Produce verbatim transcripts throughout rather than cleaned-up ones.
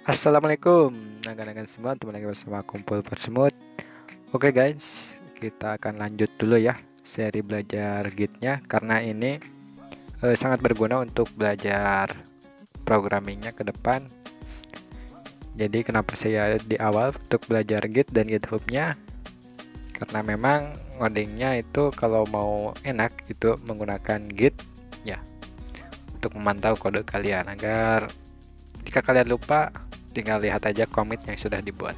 Assalamualaikum naga-naga semua, teman lagi bersama Kumpul Persemut. Oke guys, kita akan lanjut dulu ya seri belajar Git-nya, karena ini eh, sangat berguna untuk belajar programmingnya ke depan. Jadi kenapa saya di awal untuk belajar Git dan GitHub-nya, karena memang ngodingnya itu kalau mau enak itu menggunakan Git ya, untuk memantau kode kalian, agar jika kalian lupa tinggal lihat aja komit yang sudah dibuat.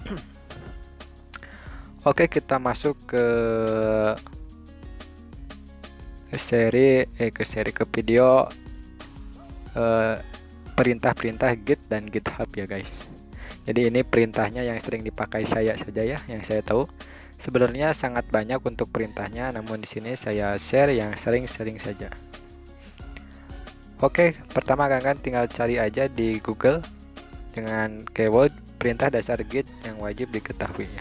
Oke, kita masuk ke seri eh ke seri ke video eh, perintah-perintah Git dan GitHub ya guys. Jadi ini perintahnya yang sering dipakai saya saja ya, yang saya tahu. Sebenarnya sangat banyak untuk perintahnya, namun di sini saya share yang sering-sering saja. Oke, pertama kalian tinggal cari aja di Google dengan keyword perintah dasar Git yang wajib diketahuinya.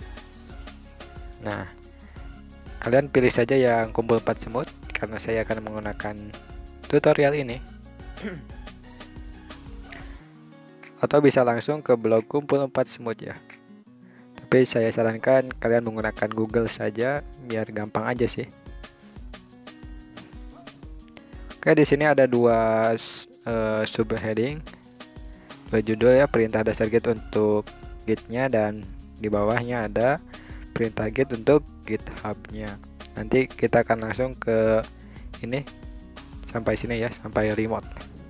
Nah, kalian pilih saja yang kumpul empat semut karena saya akan menggunakan tutorial ini. Atau bisa langsung ke blog kumpul empat semut ya. Tapi saya sarankan kalian menggunakan Google saja biar gampang aja sih. Oke, di sini ada dua uh, subheading. Berjudul ya, perintah dasar Git untuk Git-nya, dan di bawahnya ada perintah Git untuk GitHub-nya. Nanti kita akan langsung ke ini sampai sini ya, sampai remote.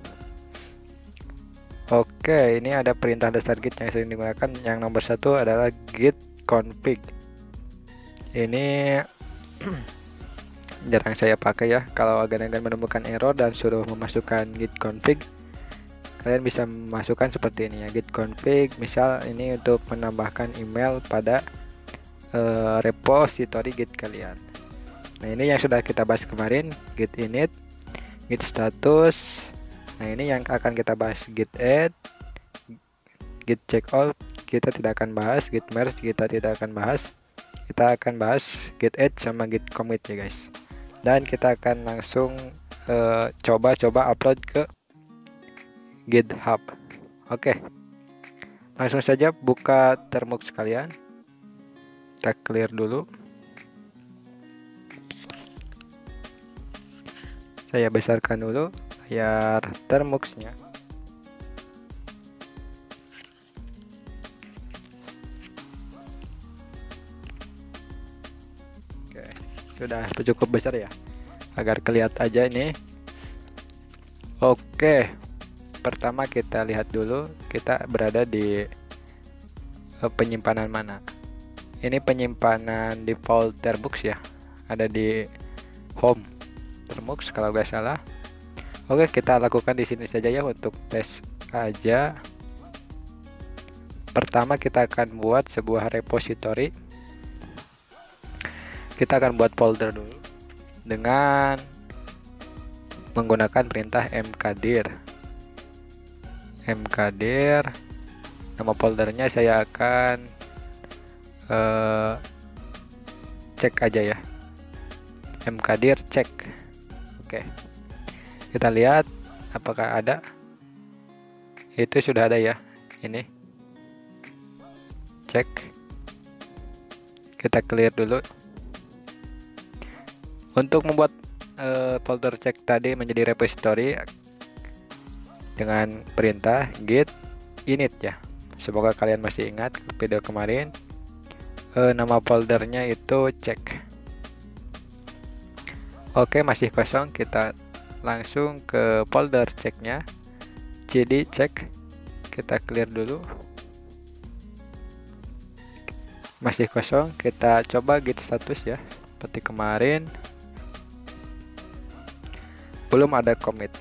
Oke, ini ada perintah dasar Git yang sering digunakan. Yang nomor satu adalah git config. Ini jarang saya pakai ya. Kalau agan-agan menemukan error dan suruh memasukkan git config, kalian bisa masukkan seperti ini ya, git config. Misal ini untuk menambahkan email pada uh, repository Git kalian. Nah, ini yang sudah kita bahas kemarin, git init, git status. Nah, ini yang akan kita bahas, git add, git checkout kita tidak akan bahas, git merge kita tidak akan bahas. Kita akan bahas git add sama git commit ya guys. Dan kita akan langsung coba-coba uh, upload ke GitHub. Oke, langsung saja buka termux kalian. Kita clear dulu. Saya besarkan dulu layar termuxnya. Oke, sudah cukup besar ya, agar kelihatan aja ini. Oke, pertama kita lihat dulu kita berada di uh, penyimpanan mana. Ini penyimpanan default termux ya, ada di home termux kalau nggak salah. Oke, kita lakukan di sini saja ya untuk tes aja. Pertama kita akan buat sebuah repository. Kita akan buat folder dulu dengan menggunakan perintah mkdir. mkdir, nama foldernya saya akan uh, cek aja ya, mkdir cek. Oke, kita lihat apakah ada. Itu sudah ada ya, ini cek. Kita clear dulu. Untuk membuat uh, folder cek tadi menjadi repository dengan perintah git init ya. Semoga kalian masih ingat video kemarin. E, nama foldernya itu cek. Oke, masih kosong. Kita langsung ke folder ceknya. Jadi cek. Kita clear dulu. Masih kosong. Kita coba git status ya, seperti kemarin. Belum ada commit.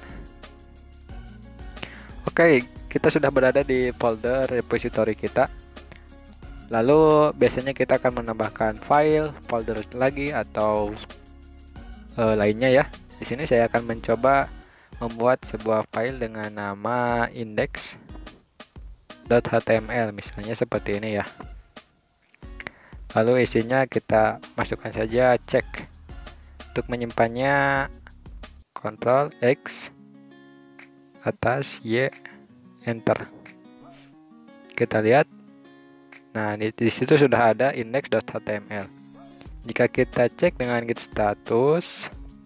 Oke, kita sudah berada di folder repository kita. Lalu biasanya kita akan menambahkan file, folder lagi, atau e, lainnya ya. Di sini saya akan mencoba membuat sebuah file dengan nama index.html misalnya seperti ini ya. Lalu isinya kita masukkan saja cek. Untuk menyimpannya Ctrl X, atas Y, enter. Kita lihat. Nah, di, di situ sudah ada index.html. Jika kita cek dengan git status,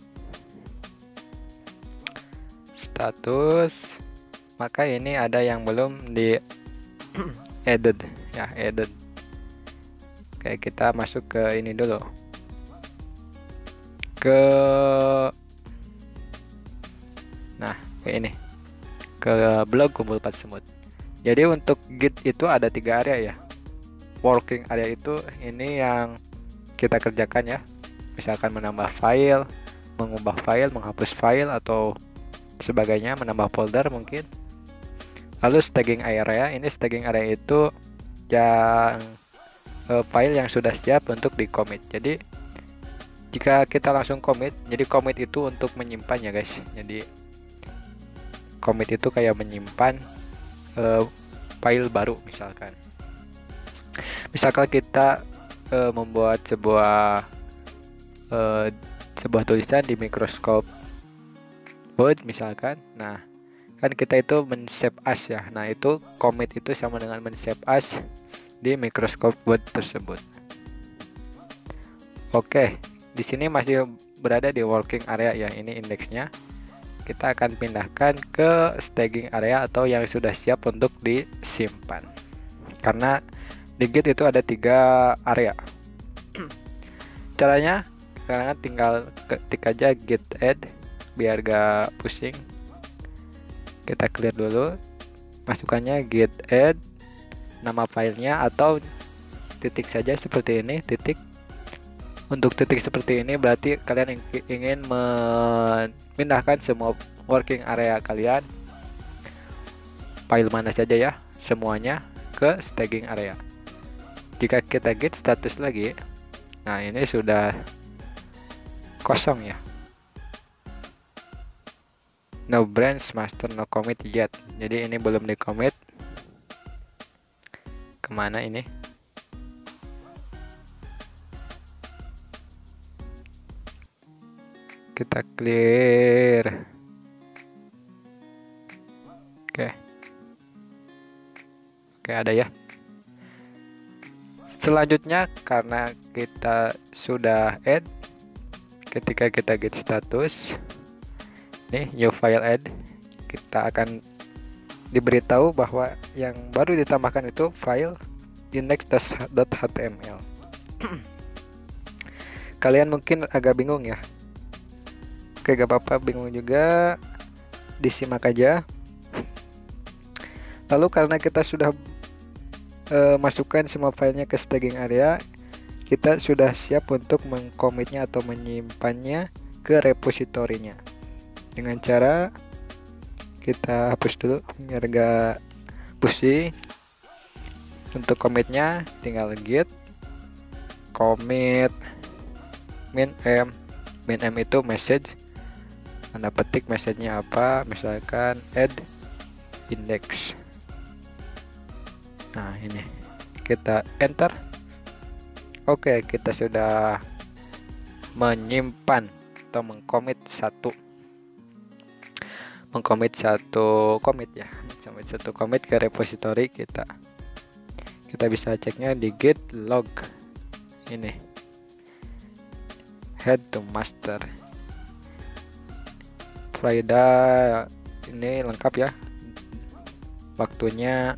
status, maka ini ada yang belum di added ya, added. Oke, kita masuk ke ini dulu. Ke Nah, ke ini. Ke blog Kumpul Pat Semut. Jadi untuk Git itu ada tiga area ya. Working area itu ini yang kita kerjakan ya. Misalkan menambah file, mengubah file, menghapus file atau sebagainya, menambah folder mungkin. Lalu staging area, ini staging area itu yang eh, file yang sudah siap untuk di commit. Jadi jika kita langsung commit, jadi commit itu untuk menyimpan ya guys. Jadi commit itu kayak menyimpan uh, file baru misalkan. Misalkan kita uh, membuat sebuah uh, sebuah tulisan di Microsoft Word misalkan. Nah, kan kita itu men-save as ya. Nah, itu commit itu sama dengan men-save as di Microsoft Word tersebut. Oke, di sini masih berada di working area ya. Ini indeksnya. Kita akan pindahkan ke staging area atau yang sudah siap untuk disimpan. Karena di Git itu ada tiga area. Caranya, sekarang tinggal ketik aja git add biar gak pusing. Kita clear dulu. Masukkannya git add nama filenya atau titik saja seperti ini, titik. Untuk titik seperti ini berarti kalian ingin memindahkan semua working area kalian, file mana saja ya, semuanya ke staging area. Jika kita git status lagi, nah ini sudah kosong ya. No branch master no commit yet. Jadi ini belum di commit. Kemana ini? Kita clear. Oke. Oke, ada ya. Selanjutnya karena kita sudah add, ketika kita git status, nih new file add, kita akan diberitahu bahwa yang baru ditambahkan itu file index.html. Kalian mungkin agak bingung ya. Oke, gak apa-apa, bingung juga, disimak aja. Lalu karena kita sudah e, masukkan semua filenya ke staging area, kita sudah siap untuk mengkomitnya atau menyimpannya ke repositorinya. Dengan cara kita hapus dulu biar gak pusing. Untuk komitnya tinggal git commit min m. Min m itu message. Anda petik message-nya apa, misalkan add index. Nah, ini kita enter. Oke, kita sudah menyimpan atau mengcommit satu mengcommit satu commit ya, commit satu commit ke repository kita. Kita bisa ceknya di git log. Ini head to master. Frida ini lengkap ya, waktunya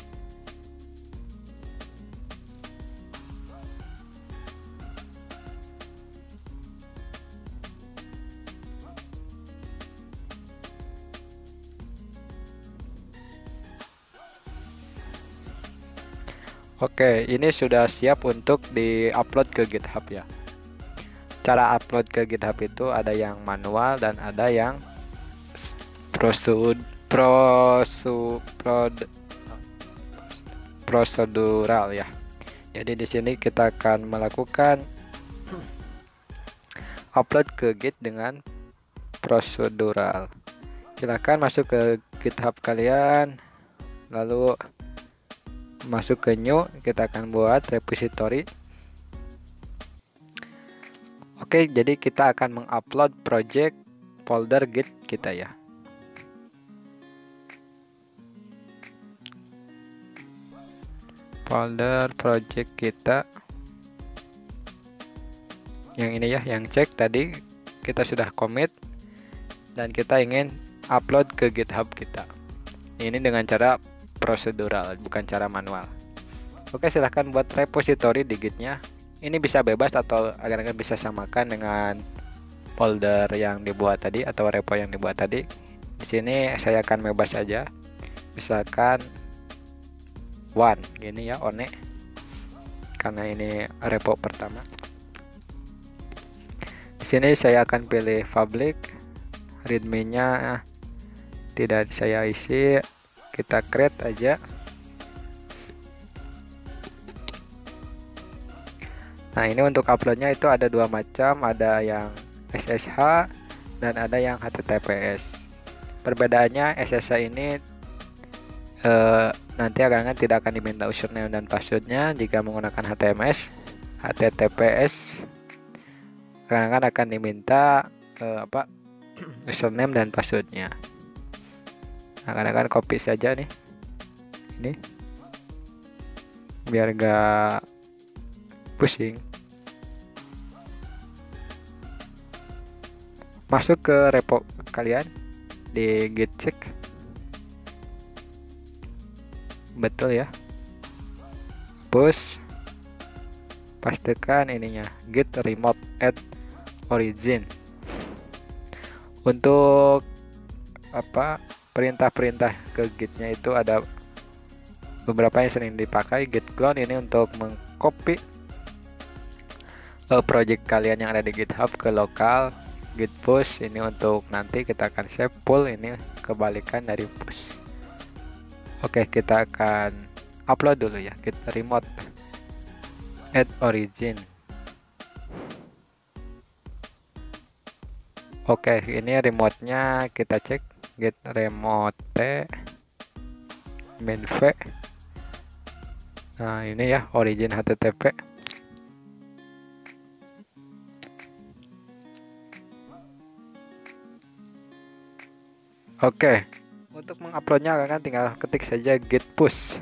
oke, ini sudah siap untuk di-upload ke GitHub ya. Cara upload ke GitHub itu ada yang manual dan ada yang prosud prosu prod prosedural ya. Jadi di sini kita akan melakukan upload ke Git dengan prosedural. Silakan masuk ke GitHub kalian, lalu masuk ke new, kita akan buat repository. Oke, jadi kita akan mengupload project folder Git kita ya. folder project kita yang ini ya, yang cek tadi kita sudah commit dan kita ingin upload ke GitHub kita. Ini dengan cara prosedural, bukan cara manual. Oke, silahkan buat repository di Gitnya. Ini bisa bebas atau agar-agar bisa samakan dengan folder yang dibuat tadi atau repo yang dibuat tadi. Di sini saya akan bebas saja. Misalkan one gini ya, one. Karena ini repo pertama. Di sini saya akan pilih public. Readme-nya tidak saya isi, kita create aja. Nah, ini untuk uploadnya itu ada dua macam, ada yang S S H dan ada yang H T T P S. Perbedaannya S S H ini eh, nanti akan tidak akan diminta username dan passwordnya jika menggunakan H T M S. H T T P S akan akan diminta eh, apa username dan passwordnya. Akan-akan copy saja nih, ini biar gak pusing. Masuk ke repo kalian di git check, betul ya, push, pastikan ininya git remote add origin. Untuk apa perintah-perintah ke gitnya itu ada beberapa yang sering dipakai. Git clone ini untuk mengcopy uh, project kalian yang ada di GitHub ke lokal. Git push ini untuk nanti kita akan save, pull ini kebalikan dari push. Oke, kita akan upload dulu ya, git remote add origin. Oke, ini remote-nya kita cek, git remote main v. Nah, ini ya origin H T T P. Oke, untuk menguploadnya kan tinggal ketik saja git push.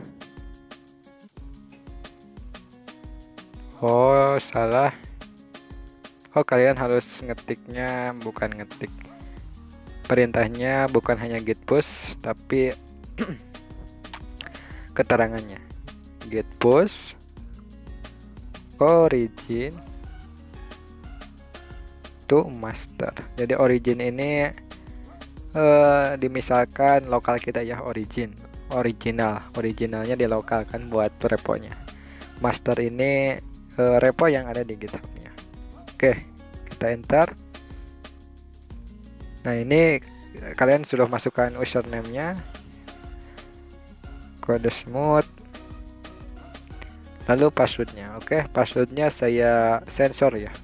Oh, salah. Oh, kalian harus ngetiknya, bukan ngetik. Perintahnya bukan hanya git push, tapi keterangannya. Git push origin to master. Jadi origin ini uh, dimisalkan lokal kita ya, origin, original, originalnya di lokal kan buat reponya. Master ini uh, repo yang ada di GitHub-nya. Oke, kita enter. Nah, ini kalian sudah masukkan username-nya, kode smooth, lalu passwordnya. Oke, passwordnya saya sensor ya.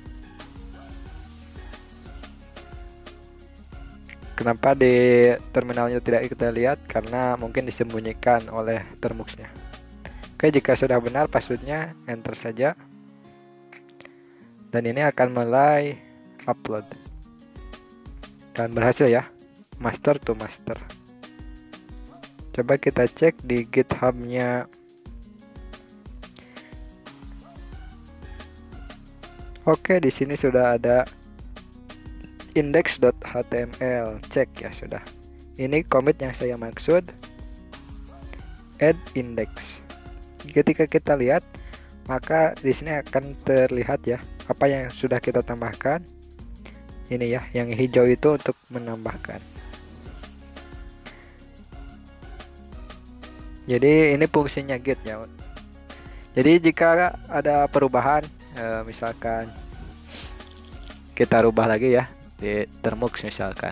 Kenapa di terminalnya tidak kita lihat? Karena mungkin disembunyikan oleh termuxnya. Oke, jika sudah benar passwordnya, enter saja. Dan ini akan mulai upload. Dan berhasil ya, master to master. Coba kita cek di GitHub-nya. Oke, di sini sudah ada index dot h t m l, cek ya sudah. Ini commit yang saya maksud, add index. Ketika kita lihat, maka di sini akan terlihat ya apa yang sudah kita tambahkan. Ini ya, yang hijau itu untuk menambahkan. Jadi ini fungsinya git ya. Jadi jika ada perubahan, eh, misalkan kita rubah lagi ya di termux misalkan.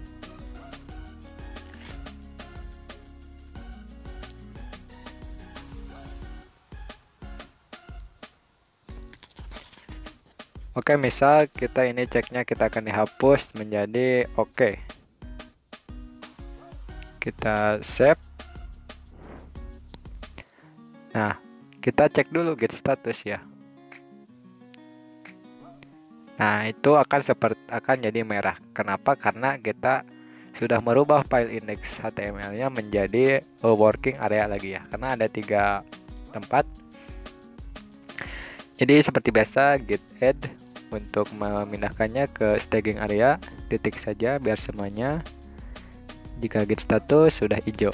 Oke, misal kita ini ceknya kita akan dihapus menjadi oke. Kita save. Nah, kita cek dulu git status ya. Nah, itu akan seperti akan jadi merah. Kenapa? Karena kita sudah merubah file index H T M L-nya menjadi a working area lagi ya. Karena ada tiga tempat. Jadi seperti biasa git add untuk memindahkannya ke staging area, titik saja biar semuanya. Jika git status sudah hijau.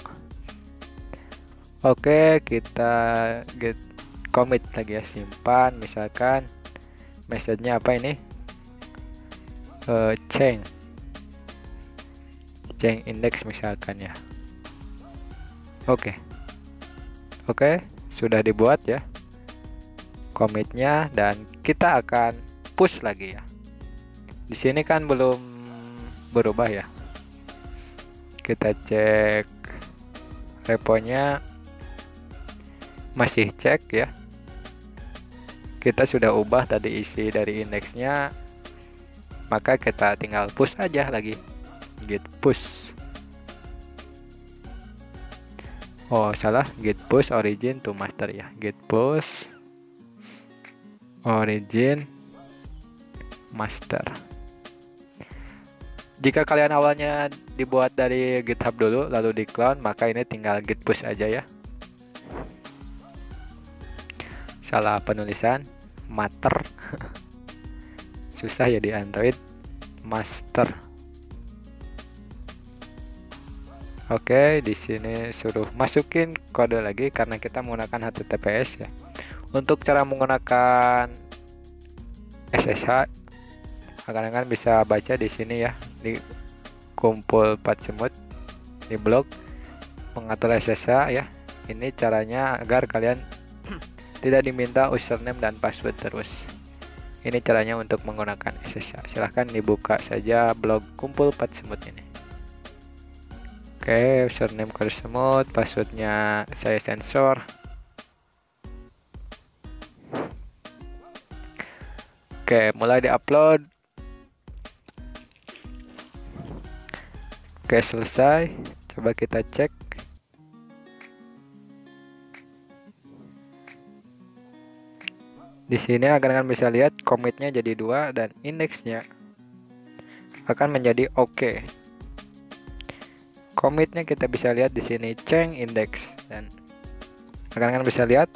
Oke, kita git commit lagi ya, simpan. Misalkan message-nya apa ini? Uh, change change index misalkan ya. Oke. Oke, sudah dibuat ya commitnya, dan kita akan push lagi ya. Di sini kan belum berubah ya. Kita cek reponya, masih cek ya. Kita sudah ubah tadi isi dari indeksnya, maka kita tinggal push aja lagi, git push. Oh salah, git push origin to master ya, git push origin master. Jika kalian awalnya dibuat dari GitHub dulu lalu di clone, maka ini tinggal git push aja ya. Salah penulisan, master. Susah ya di Android, master. Oke, di sini suruh masukin kode lagi karena kita menggunakan H T T P S ya. Untuk cara menggunakan S S H, kalian bisa baca di sini ya, di kumpul empat semut di blog mengatur S S H ya. Ini caranya agar kalian tidak diminta username dan password terus. Ini caranya untuk menggunakan S S H. Silahkan dibuka saja blog kumpul empat semut ini. Oke, username kode semut, passwordnya saya sensor. Oke, mulai di-upload. Oke, selesai. Coba kita cek. Di sini akan bisa lihat commitnya jadi dua dan indeksnya akan menjadi oke. Okay. Commitnya kita bisa lihat di sini change index, dan akan bisa lihat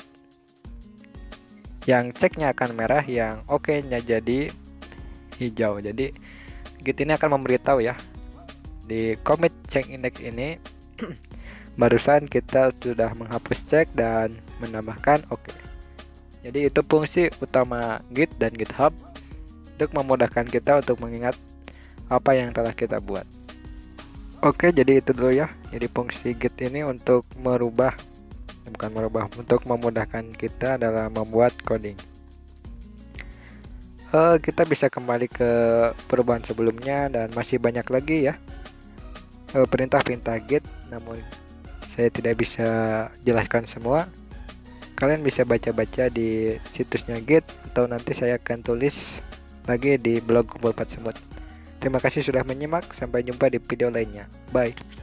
yang ceknya akan merah, yang oke-nya jadi hijau. Jadi Git ini akan memberitahu ya, di commit change index ini barusan kita sudah menghapus cek dan menambahkan oke. Okay. Jadi itu fungsi utama Git dan GitHub untuk memudahkan kita untuk mengingat apa yang telah kita buat. Oke, jadi itu dulu ya. Jadi fungsi Git ini untuk merubah, bukan merubah, untuk memudahkan kita dalam membuat coding. Uh, kita bisa kembali ke perubahan sebelumnya dan masih banyak lagi ya uh, perintah-perintah Git, namun saya tidak bisa jelaskan semua. Kalian bisa baca-baca di situsnya Git, atau nanti saya akan tulis lagi di blog Kumpul empat Semut. Terima kasih sudah menyimak, sampai jumpa di video lainnya. Bye.